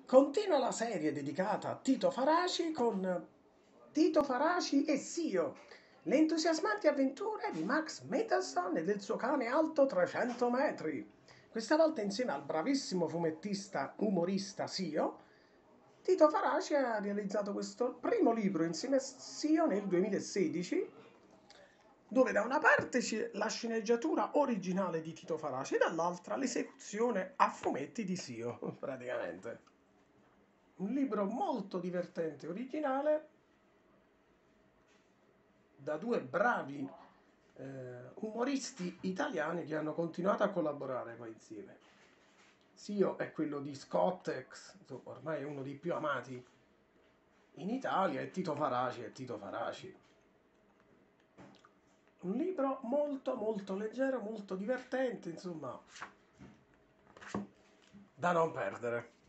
Continua la serie dedicata a Tito Faraci con Tito Faraci e Sio, le entusiasmanti avventure di Max Mittelson e del suo cane alto 300 metri. Questa volta insieme al bravissimo fumettista umorista Sio, Tito Faraci ha realizzato questo primo libro insieme a Sio nel 2016, dove da una parte c'è la sceneggiatura originale di Tito Faraci e dall'altra l'esecuzione a fumetti di Sio, praticamente. Un libro molto divertente e originale da due bravi umoristi italiani che hanno continuato a collaborare poi insieme. Sio è quello di Scottex, insomma, ormai è uno dei più amati in Italia, e Tito Faraci è Tito Faraci. Un libro molto molto leggero, molto divertente, insomma, da non perdere.